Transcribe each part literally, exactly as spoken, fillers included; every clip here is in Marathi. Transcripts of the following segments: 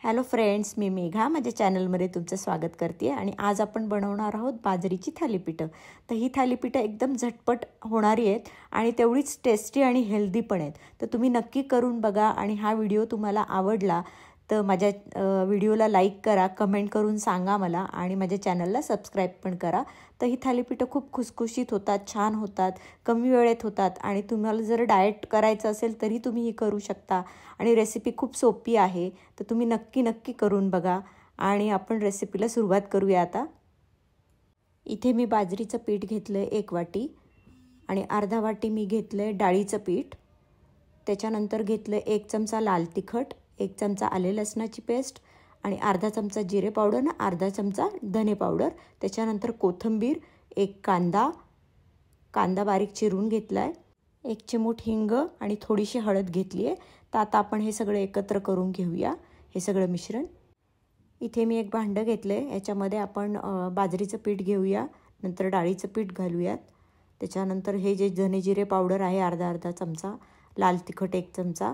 हॅलो फ्रेंड्स, मी मेघा माझ्या चॅनलमध्ये तुमचं स्वागत करते आणि आज आपण बनवणार आहोत बाजरीची थालीपीठं। तर ही थालीपीठं एकदम झटपट होणारी आहेत आणि तेवढीच टेस्टी आणि हेल्दी पण आहेत। तर तुम्ही नक्की करून बघा आणि हा व्हिडिओ तुम्हाला आवडला तर माझ्या व्हिडिओला लाईक करा, कमेंट करून सांगा मला आणि माझ्या चॅनलला सबस्क्राइब पण करा। तर ही थालीपीठं खूप खुसखुशीत होतात, छान होतात, कमी वेळेत होतात आणि तुम्हाला जर डाएट करायचं असेल तरी तुम्ही ही करू शकता आणि रेसिपी खूप सोपी आहे। तर तुम्ही नक्की नक्की करून बघा आणि आपण रेसिपीला सुरुवात करूया आता। इथे मी बाजरीचं पीठ घेतलंय एक वाटी आणि अर्धा वाटी मी घेतलंय डाळीचं पीठ। त्याच्यानंतर घेतलं एक चमचा लाल तिखट, एक चमचा आले लसणाची पेस्ट आणि अर्धा चमचा जिरे पावडर आणि अर्धा चमचा धने पावडर। त्याच्यानंतर कोथिंबीर, एक कांदा कांदा बारीक चिरून घेतलाय, एक चिमूट हिंग आणि थोडीशी हळद घेतली आहे। तर आता आपण हे सगळं एकत्र करून घेऊया हे सगळं मिश्रण। इथे मी एक भांडं घेतलंय, याच्यामध्ये आपण बाजरीचं पीठ घेऊया, नंतर डाळीचं पीठ घालूयात। त्याच्यानंतर हे जे धने जिरे पावडर आहे अर्धा अर्धा चमचा, लाल तिखट एक चमचा,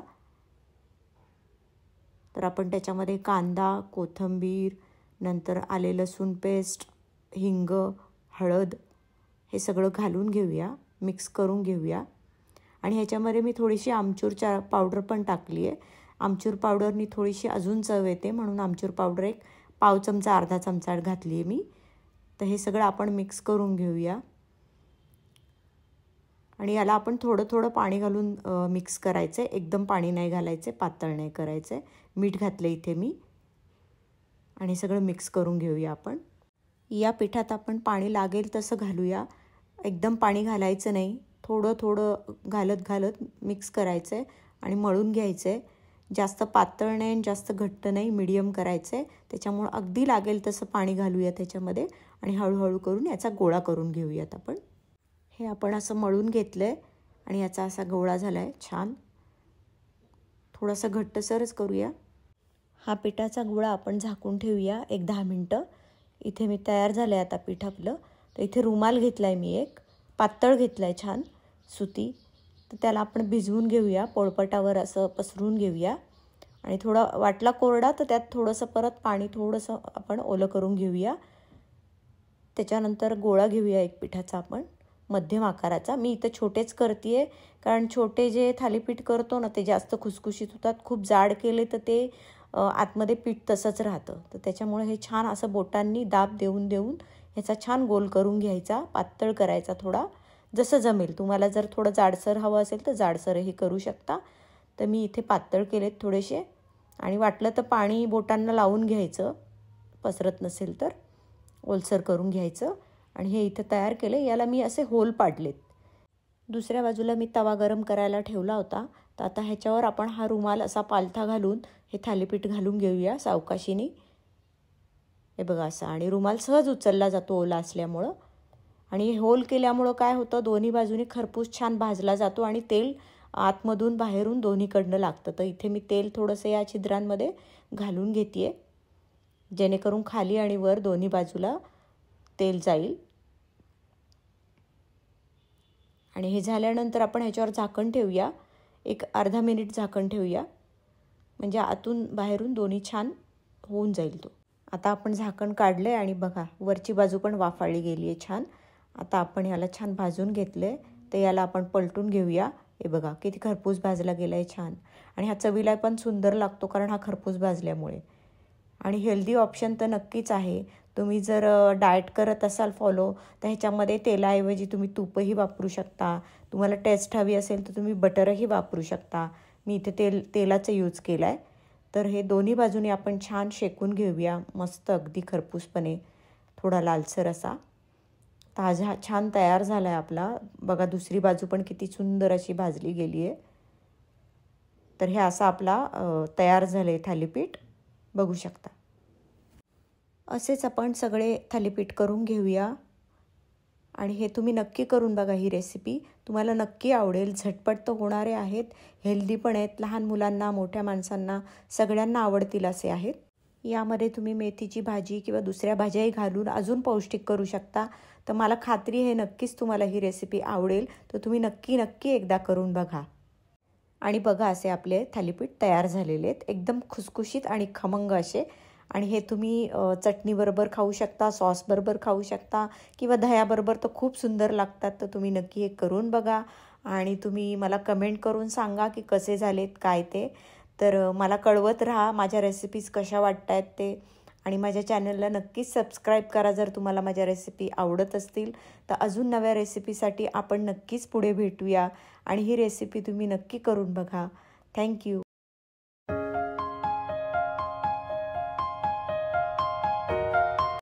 तर आपण त्याच्यामध्ये कांदा, कोथिंबीर, नंतर आले लसूण पेस्ट, हिंग, हळद हे सगळं घालून घेऊया, मिक्स करून घेऊया। आणि ह्याच्यामध्ये मी थोडीशी आमचूरचा पावडर पण टाकली आहे। आमचूर पावडरनी थोडीशी अजून चव येते म्हणून आमचूर पावडर एक पाव चमचा अर्धा चमचा घातली आहे मी। तर हे सगळं आपण मिक्स करून घेऊया आणि याला आपण थोडं थोडं पाणी घालून मिक्स करायचं, एकदम पाणी नाही घालायचं, पातळ नाही करायचं। मीठ घातलं इथे मी आणि सगळं मिक्स करून घेऊया आपण। या पिठात आपण पाणी लागेल तसं घालूया, एकदम पाणी घालायचं नाही, थोडं थोडं घालत घालत मिक्स करायचं आहे आणि मळून घ्यायचं आहे। जास्त पातळ नाही जास्त घट्ट नाही, मीडियम करायचं आहे। त्याच्यामुळे अगदी लागेल तसं पाणी घालूया त्याच्यामध्ये आणि हळूहळू करून याचा गोळा करून घेऊयात आपण। हे आपण असं मळून घेतलंय आणि याचा असा गोळा झालाय छान, थोडासा घट्टसरच करूया। हा पिठाचा गोळा आपण झाकून ठेवूया एक दहा मिनिटं। इथे मी तयार झाले आता पीठ आपलं। तर इथे रुमाल घेतलाय मी, एक पातळ घेतलाय छान सुती, तर त्याला आपण भिजवून घेऊया, पोळपाटावर असं पसरून घेऊया आणि थोडा वाटला कोरडा तर त्यात थोडंसं परत पाणी थोडंसं आपण ओलं करून घेऊया। त्याच्यानंतर गोळा घेऊया एक पिठाचा आपण मध्यम आकाराचा। मी इथं छोटेच करते कारण छोटे जे थालीपीठ करतो ना ते जास्त खुसखुशीत होतात, खूप जाड केले तर ते आतमध्ये पीठ तसंच राहतं। तर त्याच्यामुळे हे छान असं बोटांनी दाब देऊन देऊन ह्याचा छान गोल करून घ्यायचा, पातळ करायचा थोडा, जसं जमेल तुम्हाला। जर थोडं जाडसर हवं असेल तर जाडसरही करू शकता। तर मी इथे पातळ केलेत थोडेसे आणि वाटलं तर पाणी बोटांना लावून घ्यायचं, पसरत नसेल तर ओलसर करून घ्यायचं। आणि हे इथे तयार केले, याला मी असे होल पाडलेत। दुसऱ्या बाजूला मी तवा गरम करायला ठेवला होता, तर आता ह्याच्यावर आपण हा रुमाल असा पालथा घालून हे थालीपीठ घालून घेऊया सावकाशीने। हे बघा असं, आणि रुमाल सहज उचलला जातो ओला असल्यामुळं। आणि होल केल्यामुळं काय होतं, दोन्ही बाजूनी खरपूस छान भाजला जातो आणि तेल आतमधून बाहेरून दोन्हीकडनं लागतं। तर इथे मी तेल थोडंसं या छिद्रांमध्ये घालून घेते जेणेकरून खाली आणि वर दोन्ही बाजूला तेल जाईल। आणि हे झाल्यानंतर आपण ह्याच्यावर झाकण ठेवूया, एक अर्धा मिनिट झाकण ठेवूया, म्हणजे आतून बाहेरून दोन्ही छान होऊन जाईल तो। आता आपण झाकण काढलंय आणि बघा वरची बाजू पण वाफाळली गेली आहे छान। आता आपण याला छान भाजून घेतलंय, तर याला आपण पलटून घेऊया। हे बघा किती खरपूस भाजला गेलाय छान, आणि हा चवीला पण सुंदर लागतो कारण हा खरपूस भाजल्यामुळे। आणि हेल्दी ऑप्शन तर नक्कीच आहे। तुम्ही जर डाएट करत असाल फॉलो, तर ह्याच्यामध्ये तेलाऐवजी तुम्ही तूपही वापरू शकता। तुम्हाला टेस्ट हवी असेल तर तुम्ही बटरही वापरू शकता। मी इथे तेल तेलाचं यूज केलं आहे। तर हे दोन्ही बाजूने आपण छान शेकून घेऊया, मस्त अगदी खरपूसपणे, थोडा लालसर असा। ताजा छान तयार झाला आहे आपला। बघा दुसरी बाजू पण किती सुंदर अशी भाजली गेली आहे। तर हे असा आपला तयार झाले थालीपीठ, बघू शकता। असेच आपण सगळे थालीपीठ करून घेऊया आणि हे तुम्ही नक्की करून बघा। ही रेसिपी तुम्हाला नक्की आवडेल, झटपट तर होणारे आहेत, हेल्दी पण आहेत, लहान मुलांना मोठ्या माणसांना सगळ्यांना आवडतील असे आहेत। यामध्ये तुम्ही मेथीची भाजी किंवा दुसऱ्या भाज्याही घालून अजून पौष्टिक करू शकता। तर मला खात्री आहे नक्कीच तुम्हाला ही रेसिपी आवडेल, तर तुम्ही नक्की नक्की एकदा करून बघा। आणि बघा असे आपले थालीपीठ तयार झालेले आहेत, एकदम खुसखुशीत आणि खमंग असे. आणि हे तुम्ही चटणीबरोबर खाऊ शकता, सॉसबरोबर खाऊ शकता किंवा दह्याबरोबर तर खूप सुंदर लागतात. तर तुम्ही नक्की हे करून बघा आणि तुम्ही मला कमेंट करून सांगा की कसे झालेत काय ते. तर मला कळवत राहा माझ्या रेसिपीज कशा वाटत आहेत ते. आणि माझ्या चॅनलला नक्कीच सबस्क्राईब करा जर तुम्हाला माझ्या रेसिपी आवडत असतील. तर अजून नव्या रेसिपीसाठी आपण नक्कीच पुढे भेटूया आणि ही रेसिपी तुम्ही नक्की करून बघा. थँक्यू.